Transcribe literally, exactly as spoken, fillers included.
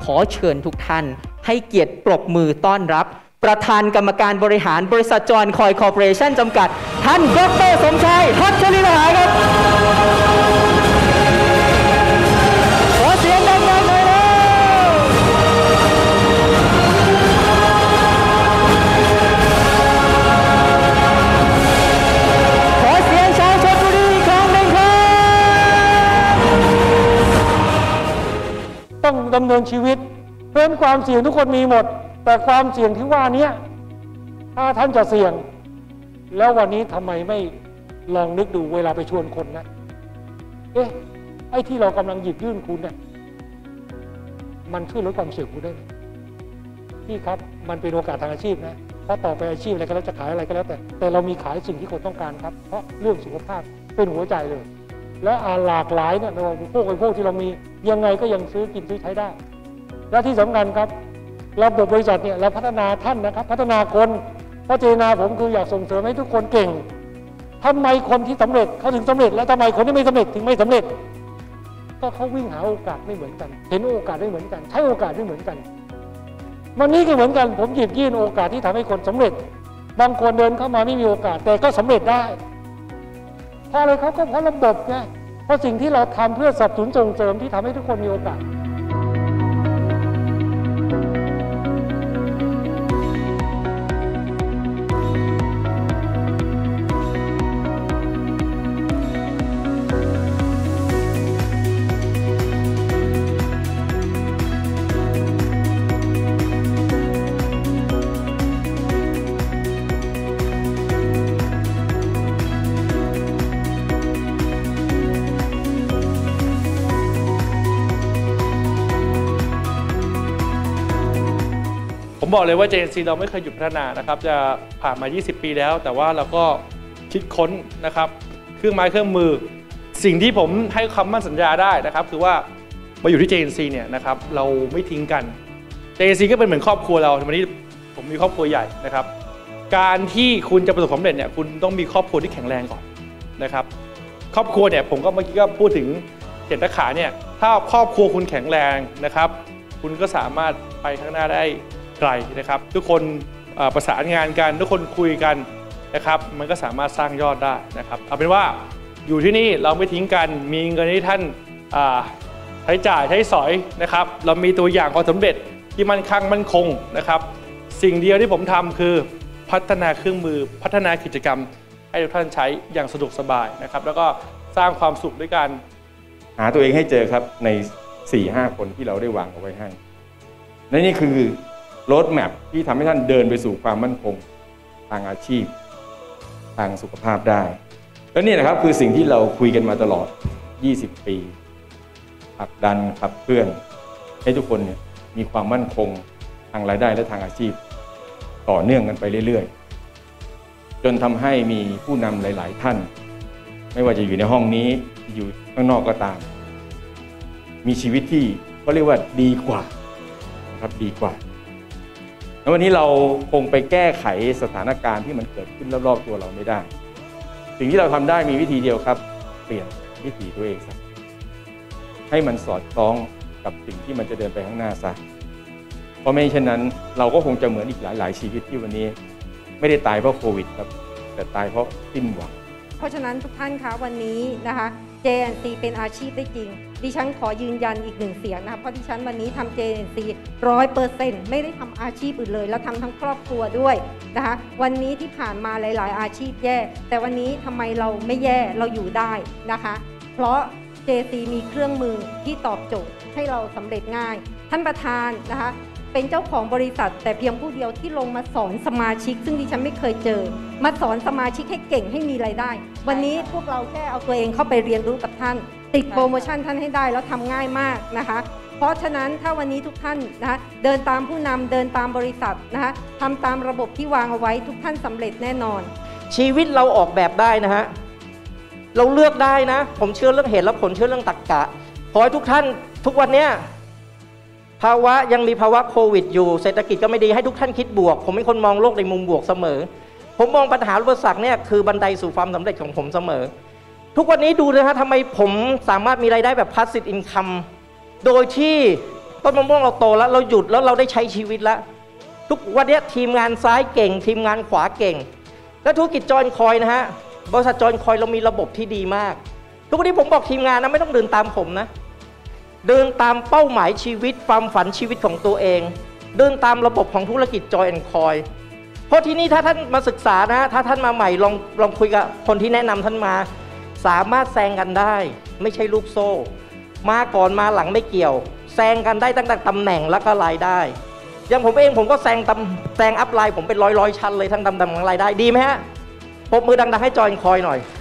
อเชิญทุกท่านให้เกียรติปรบมือต้อนรับประธานกรรมการบริหารบริษัทจอห์นคอยคอร์ปอเรชั่นจำกัดท่านดร.สมชายทัชชลีลหาครับขอเสียงดังๆหน่อยนะขอเสียงชาวชลบุรีอีกครั้งหนึ่งครับต้องดำเนินชีวิตเพราะความเสี่ยงทุกคนมีหมดแต่ความเสี่ยงที่ว่านี้ถ้าท่านจะเสี่ยงแล้ววันนี้ทำไมไม่ลองนึกดูเวลาไปชวนคนนะเอ๊ะไอ้ที่เรากำลังหยิบยื่นคุณเนี่ยมันช่วยลดความเสี่ยงคุณได้ไหมพี่ครับมันเป็นโอกาสทางอาชีพนะเพราะต่อไปอาชีพอะไรก็แล้วจะขายอะไรก็แล้วแต่แต่เรามีขายสิ่งที่คนต้องการครับเพราะเรื่องสุขภาพเป็นหัวใจเลยและอาหลากหลายเนี่ยเราพวกไอ้พวกที่เรามียังไงก็ยังซื้อกินซื้อใช้ได้และที่สำคัญครับระบบบริษัทเนี่ยเราพัฒนาท่านนะครับพัฒนาคนเพราะเจตนาผมคืออยากส่งเสริมให้ทุกคนเก่งทำไมคนที่สำเร็จเขาถึงสำเร็จแล้วทำไมคนที่ไม่สำเร็จถึงไม่สำเร็จก็เขาวิ่งหาโอกาสไม่เหมือนกันเห็นโอกาสไม่เหมือนกันใช้โอกาสไม่เหมือนกันวันนี้ก็เหมือนกันผมหยิบยื่นโอกาสที่ทำให้คนสำเร็จบางคนเดินเข้ามาไม่มีโอกาสแต่ก็สำเร็จได้เพราะอะไรเขาก็เพราะระบบไงเพราะสิ่งที่เราทำเพื่อสนับสนุนส่งเสริมที่ทำให้ทุกคนมีโอกาสผมบอกเลยว่า เจ เอ็น ซี เราไม่เคยหยุดพัฒนานะครับจะผ่านมายี่สิบปีแล้วแต่ว่าเราก็คิดค้นนะครับเครื่องไม้เครื่องมือสิ่งที่ผมให้คำมั่นสัญญาได้นะครับคือว่ามาอยู่ที่ เจ เอ็น ซี เนี่ยนะครับเราไม่ทิ้งกัน เจ เอ็น ซี ก็เป็นเหมือนครอบครัวเราวันนี้ผมมีครอบครัวใหญ่นะครับการที่คุณจะประสบความสำเร็จเนี่ยคุณต้องมีครอบครัวที่แข็งแรงก่อนนะครับครอบครัวเนี่ยผมก็เมื่อกี้ก็พูดถึงเจ็ดตะขาเนี่ยถ้าครอบครัวคุณแข็งแรงนะครับคุณก็สามารถไปข้างหน้าได้ไกลนะครับทุกคนประสานงานกันทุกคนคุยกันนะครับมันก็สามารถสร้างยอดได้นะครับเอาเป็นว่าอยู่ที่นี่เราไม่ทิ้งกันมีเงินที่ท่านใช้จ่ายใช้สอยนะครับเรามีตัวอย่างความสำเร็จที่มั่นคงมั่นคงนะครับสิ่งเดียวที่ผมทำคือพัฒนาเครื่องมือพัฒนากิจกรรมให้ทุกท่านใช้อย่างสะดวกสบายนะครับแล้วก็สร้างความสุขด้วยการหาตัวเองให้เจอครับใน สี่ห้า คนที่เราได้วางเอาไว้ให้และนี่คือโรดแมพที่ทำให้ท่านเดินไปสู่ความมั่นคงทางอาชีพทางสุขภาพได้และนี่นะครับคือสิ่งที่เราคุยกันมาตลอดยี่สิบปีผลักดันขับเคลื่อนให้ทุกคนเนี่ยมีความมั่นคงทางรายได้และทางอาชีพต่อเนื่องกันไปเรื่อยๆจนทำให้มีผู้นำหลายๆท่านไม่ว่าจะอยู่ในห้องนี้อยู่ข้างนอกก็ตามมีชีวิตที่เขาเรียกว่าดีกว่าครับดีกว่าแล้ววันนี้เราคงไปแก้ไขสถานการณ์ที่มันเกิดขึ้นรอบๆตัวเราไม่ได้สิ่งที่เราทำได้มีวิธีเดียวครับเปลี่ยนวิถีตัวเองซะให้มันสอดคล้องกับสิ่งที่มันจะเดินไปข้างหน้าซะเพราะไม่เช่นนั้นเราก็คงจะเหมือนอีกหลายๆชีวิตที่วันนี้ไม่ได้ตายเพราะโควิดครับแต่ตายเพราะสิ้นหวังเพราะฉะนั้นทุกท่านคะวันนี้นะคะ เจ เอ็น ซี เป็นอาชีพได้จริงดิฉันขอยืนยันอีกหนึ่งเสียงนะคะเพราะดิฉันวันนี้ทำ เจ เอ็น ซี ร้อยเปอร์เซ็นต์ไม่ได้ทำอาชีพอื่นเลยแล้วทำทั้งครอบครัวด้วยนะคะวันนี้ที่ผ่านมาหลายๆอาชีพแย่แต่วันนี้ทำไมเราไม่แย่เราอยู่ได้นะคะเพราะ เจ เอ็น ซี มีเครื่องมือที่ตอบโจทย์ให้เราสำเร็จง่ายท่านประธานนะคะเป็นเจ้าของบริษัทแต่เพียงผู้เดียวที่ลงมาสอนสมาชิกซึ่งดิฉันไม่เคยเจอมาสอนสมาชิกให้เก่งให้มีรายได้วันนี้พวกเราแค่เอาตัวเองเข้าไปเรียนรู้กับท่านติดโปรโมชั่นท่านให้ได้แล้วทำง่ายมากนะคะเพราะฉะนั้นถ้าวันนี้ทุกท่านนะคะเดินตามผู้นำเดินตามบริษัทนะคะทำตามระบบที่วางเอาไว้ทุกท่านสำเร็จแน่นอนชีวิตเราออกแบบได้นะฮะเราเลือกได้นะผมเชื่อเรื่องเหตุและผลเชื่อเรื่องตรรกะขอให้ทุกท่านทุกวันเนี้ยภาวะยังมีภาวะโควิดอยู่เศรษฐกิจก็ไม่ดีให้ทุกท่านคิดบวกผมเป็นคนมองโลกในมุมบวกเสมอผมมองปัญหาอุปสรรคเนี่ยคือบันไดสู่ความสำเร็จของผมเสมอทุกวันนี้ดูนะฮะทำไมผมสามารถมีรายได้แบบ passive income โดยที่ต้นมะม่วงเราโตแล้วเราหยุดแล้วเราได้ใช้ชีวิตแล้วทุกวันนี้ทีมงานซ้ายเก่ง ทีมงานขวาเก่งและธุรกิจจอยคอยนะฮะบริษัทจอยคอยเรามีระบบที่ดีมากทุกวันนี้ผมบอกทีมงานนะไม่ต้องเดินตามผมนะเดินตามเป้าหมายชีวิตความฝันชีวิตของตัวเองเดินตามระบบของธุรกิจจอยแอนด์คอยเพราะที่นี่ถ้าท่านมาศึกษานะถ้าท่านมาใหม่ลองลองคุยกับคนที่แนะนำท่านมาสามารถแซงกันได้ไม่ใช่ลูกโซ่มาก่อนมาหลังไม่เกี่ยวแซงกันได้ตั้งแต่ตำแหน่งและก็รายได้อย่างผมเองผมก็แซงตำแซงอัพไลน์ผมเป็นร้อยร้อยชั้นเลยทั้งตำแหน่งรายได้ดีไหมฮะปรบมือดังๆให้จอยแอนด์คอยหน่อย